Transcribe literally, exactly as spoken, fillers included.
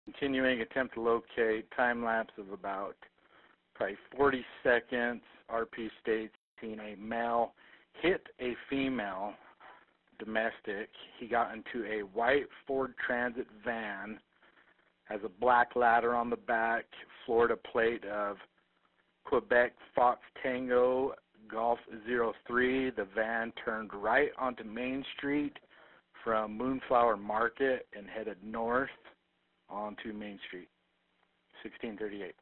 Continuing, attempt to locate, time lapse of about probably forty seconds. R P states seen a male hit a female domestic. He got into a white Ford Transit van, has a black ladder on the back, Florida plate of Quebec Fox Tango Golf zero three. The van turned right onto Main Street from Moonflower Market and headed north onto Main Street. sixteen thirty-eight.